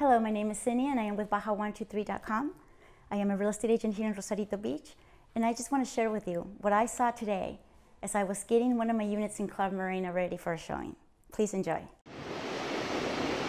Hello, my name is Zinnia and I am with Baja123.com. I am a real estate agent here in Rosarito Beach, and I just want to share with you what I saw today as I was getting one of my units in Club Marena ready for a showing. Please enjoy.